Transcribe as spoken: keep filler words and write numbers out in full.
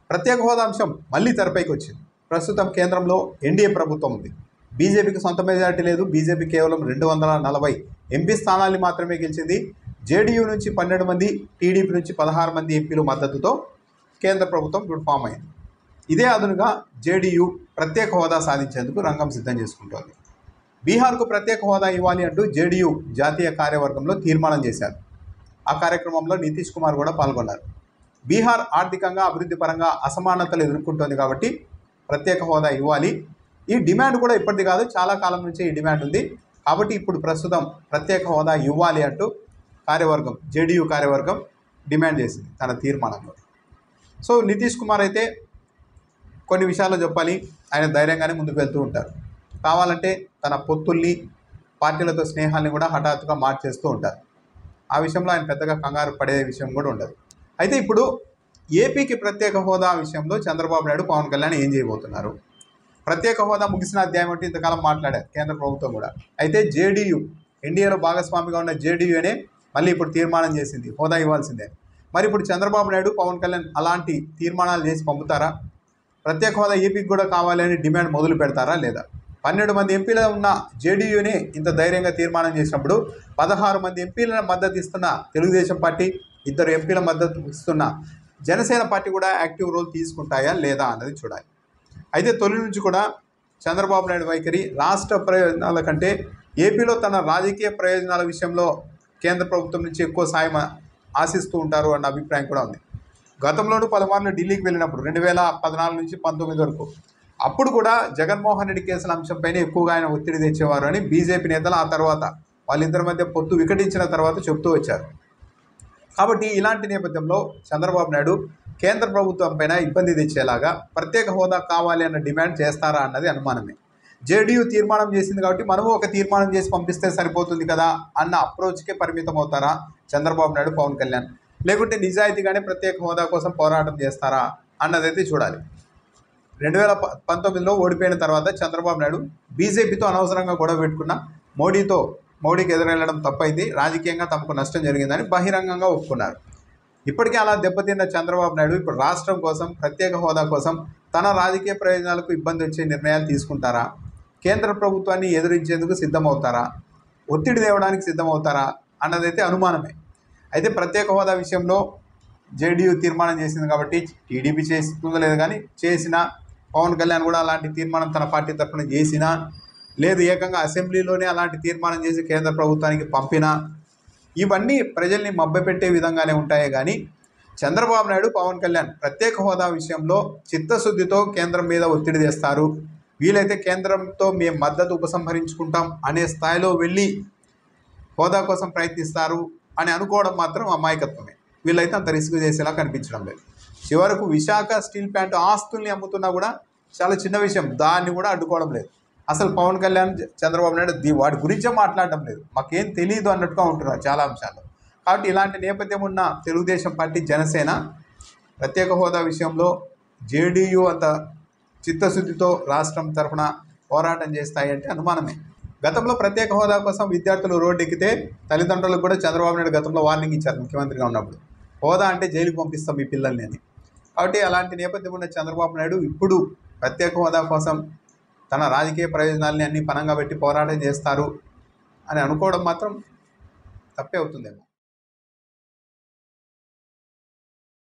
ప్రత్యేక హోదా అంశం మళ్ళీ తెరపైకి వచ్చింది. ప్రస్తుతం కేంద్రంలో ఎన్డీఏ ప్రభుత్వం ఉంది. బీజేపీకి సొంత మెజారిటీ లేదు. బీజేపీ కేవలం రెండు వందల నలభై ఎంపీ స్థానాల్ని మాత్రమే గెలిచింది. జేడీయూ నుంచి పన్నెండు మంది, టీడీపీ నుంచి పదహారు మంది ఎంపీలు మద్దతుతో కేంద్ర ప్రభుత్వం ఇప్పుడు ఫామ్ అయింది. ఇదే అదునుగా జేడీయూ ప్రత్యేక హోదా సాధించేందుకు రంగం సిద్ధం చేసుకుంటోంది. బీహార్కు ప్రత్యేక హోదా ఇవ్వాలి అంటూ జేడీయూ జాతీయ కార్యవర్గంలో తీర్మానం చేశారు. ఆ కార్యక్రమంలో నితీష్ కుమార్ కూడా పాల్గొన్నారు. బీహార్ ఆర్థికంగా అభివృద్ధి పరంగా అసమానతలు ఎదుర్కొంటోంది కాబట్టి ప్రత్యేక హోదా ఇవ్వాలి. ఈ డిమాండ్ కూడా ఇప్పటిది కాదు, చాలా కాలం నుంచే ఈ డిమాండ్ ఉంది. కాబట్టి ఇప్పుడు ప్రస్తుతం ప్రత్యేక హోదా ఇవ్వాలి అంటూ కార్యవర్గం జేడీయూ కార్యవర్గం డిమాండ్ చేసింది తన తీర్మానంలో. సో నితీష్ కుమార్ అయితే కొన్ని విషయాల్లో చెప్పాలి, ఆయన ధైర్యంగానే ముందుకు వెళ్తూ ఉంటారు. కావాలంటే తన పొత్తుల్ని, పార్టీలతో స్నేహాన్ని కూడా హఠాత్తుగా మార్చేస్తూ ఉంటారు. ఆ విషయంలో ఆయన పెద్దగా కంగారు పడే విషయం కూడా ఉండదు. అయితే ఇప్పుడు ఏపీకి ప్రత్యేక హోదా విషయంలో చంద్రబాబు నాయుడు, పవన్ కళ్యాణ్ ఏం చేయబోతున్నారు? ప్రత్యేక హోదా ముగిసిన అధ్యాయం అంటే ఇంతకాలం మాట్లాడారు కేంద్ర ప్రభుత్వం కూడా. అయితే జేడీయూ, ఎన్డీఏలో భాగస్వామిగా ఉన్న జేడీయూనే మళ్ళీ ఇప్పుడు తీర్మానం చేసింది హోదా ఇవ్వాల్సిందే. మరి ఇప్పుడు చంద్రబాబు నాయుడు, పవన్ కళ్యాణ్ అలాంటి తీర్మానాలు చేసి పంపుతారా? ప్రత్యేక హోదా ఏపీకి కూడా కావాలని డిమాండ్ మొదలు పెడతారా లేదా? పన్నెండు మంది ఎంపీలు ఉన్న జేడీయూనే ఇంత ధైర్యంగా తీర్మానం చేసినప్పుడు పదహారు మంది ఎంపీల మద్దతు ఇస్తున్న తెలుగుదేశం పార్టీ, ఇద్దరు ఎంపీల మద్దతు ఇస్తున్న జనసేన పార్టీ కూడా యాక్టివ్ రోల్ తీసుకుంటాయా లేదా అన్నది చూడాలి. అయితే తొలి నుంచి కూడా చంద్రబాబు నాయుడు వైఖరి రాష్ట్ర ప్రయోజనాల కంటే ఏపీలో తన రాజకీయ ప్రయోజనాల విషయంలో కేంద్ర ప్రభుత్వం నుంచి ఎక్కువ సాయం ఆశిస్తూ ఉంటారు అన్న అభిప్రాయం కూడా ఉంది. గతంలోనూ పలుమార్లు ఢిల్లీకి వెళ్ళినప్పుడు రెండు వేల పద్నాలుగు నుంచి పంతొమ్మిది వరకు అప్పుడు కూడా జగన్మోహన్ రెడ్డి కేసుల అంశంపైనే ఎక్కువగా ఆయన ఒత్తిడి తెచ్చేవారు అని బీజేపీ నేతలు ఆ తర్వాత వాళ్ళిద్దరి మధ్య పొత్తు వికటించిన తర్వాత చెబుతూ వచ్చారు. కాబట్టి ఇలాంటి నేపథ్యంలో చంద్రబాబు నాయుడు కేంద్ర ప్రభుత్వం పైన ఇబ్బంది తెచ్చేలాగా ప్రత్యేక హోదా కావాలి అన్న డిమాండ్ చేస్తారా అన్నది అనుమానమే. జేడీయూ తీర్మానం చేసింది కాబట్టి మనము ఒక తీర్మానం చేసి పంపిస్తే సరిపోతుంది కదా అన్న అప్రోచ్కే పరిమితం అవుతారా చంద్రబాబు నాయుడు, పవన్ కళ్యాణ్? లేకుంటే నిజాయితీగానే ప్రత్యేక హోదా కోసం పోరాటం చేస్తారా అన్నదైతే చూడాలి. రెండు వేల పంతొమ్మిదిలో ఓడిపోయిన తర్వాత చంద్రబాబు నాయుడు బీజేపీతో అనవసరంగా గొడవ పెట్టుకున్న మోడీతో మోడీకి ఎదురెళ్లడం తప్పైంది, రాజకీయంగా తమకు నష్టం జరిగిందని బహిరంగంగా ఒప్పుకున్నారు. ఇప్పటికే అలా దెబ్బతిన్న చంద్రబాబు నాయుడు ఇప్పుడు రాష్ట్రం కోసం, ప్రత్యేక హోదా కోసం తన రాజకీయ ప్రయోజనాలకు ఇబ్బంది వచ్చే నిర్ణయాలు తీసుకుంటారా? కేంద్ర ప్రభుత్వాన్ని ఎదురించేందుకు సిద్ధమవుతారా? ఒత్తిడి తేవడానికి సిద్ధమవుతారా అన్నదైతే అనుమానమే. అయితే ప్రత్యేక హోదా విషయంలో జేడీయూ తీర్మానం చేసింది కాబట్టి టీడీపీ చేస్తుందో లేదు, కానీ చేసినా పవన్ కళ్యాణ్ కూడా అలాంటి తీర్మానం తన పార్టీ తరఫున చేసినా, లేదు ఏకంగా అసెంబ్లీలోనే అలాంటి తీర్మానం చేసి కేంద్ర ప్రభుత్వానికి పంపినా, ఇవన్నీ ప్రజల్ని మభ్యపెట్టే విధంగానే ఉంటాయే కానీ చంద్రబాబు నాయుడు, పవన్ కళ్యాణ్ ప్రత్యేక హోదా విషయంలో చిత్తశుద్ధితో కేంద్రం మీద ఒత్తిడి తెస్తారు, వీలైతే కేంద్రంతో మేము మద్దతు ఉపసంహరించుకుంటాం అనే స్థాయిలో వెళ్ళి హోదా కోసం ప్రయత్నిస్తారు అని అనుకోవడం మాత్రం అమాయకత్వమే. వీళ్ళైతే అంత రిస్క్ చేసేలా కనిపించడం లేదు. చివరకు విశాఖ స్టీల్ ప్లాంట్ ఆస్తుల్ని అమ్ముతున్నా కూడా చాలా చిన్న విషయం, దాన్ని కూడా అడ్డుకోవడం లేదు. అసలు పవన్ కళ్యాణ్, చంద్రబాబు నాయుడు దీ వాటి గురించే మాట్లాడడం లేదు, మాకేం తెలియదు అన్నట్టుగా ఉంటున్నారు చాలా అంశాలు. కాబట్టి ఇలాంటి నేపథ్యం ఉన్న తెలుగుదేశం పార్టీ, జనసేన ప్రత్యేక హోదా విషయంలో జేడీయూ అంత చిత్తశుద్ధితో రాష్ట్రం తరఫున పోరాటం చేస్తాయంటే అనుమానమే. గతంలో ప్రత్యేక హోదా కోసం విద్యార్థులు రోడ్డు ఎక్కితే తల్లిదండ్రులకు కూడా చంద్రబాబు నాయుడు గతంలో వార్నింగ్ ఇచ్చారు ముఖ్యమంత్రిగా ఉన్నప్పుడు, హోదా అంటే జైలుకి పంపిస్తాం మీ పిల్లల్ని అని. కాబట్టి అలాంటి నేపథ్యం ఉన్న చంద్రబాబు నాయుడు ఇప్పుడు ప్రత్యేక హోదా కోసం తన రాజకీయ ప్రయోజనాలని అన్ని పనంగా పెట్టి పోరాటం చేస్తారు అని అనుకోవడం మాత్రం తప్పే అవుతుందేమో.